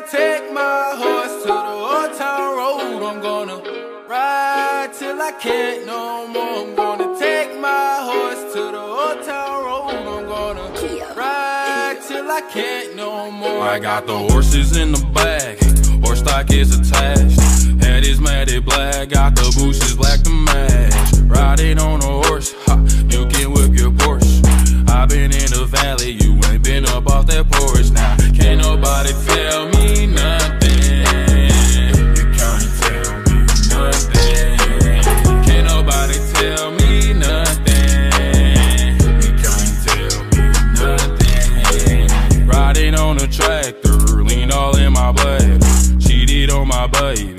take my horse to the old town road. I'm gonna ride till I can't no more. I'm gonna take my horse to the old town road. I'm gonna ride till I can't no more. I got the horses in the bag, horse stock is attached. Head is matted black, got the bushes black to match. Riding on a horse, ha, you can whip your Porsche. I've been in the valley, you ain't been up off that porch. Now, can't nobody tell me nothing. You can't tell me nothing. Can't nobody tell me nothing. You can't tell me nothing. Riding on a tractor, lean all in my blood. Cheated on my baby.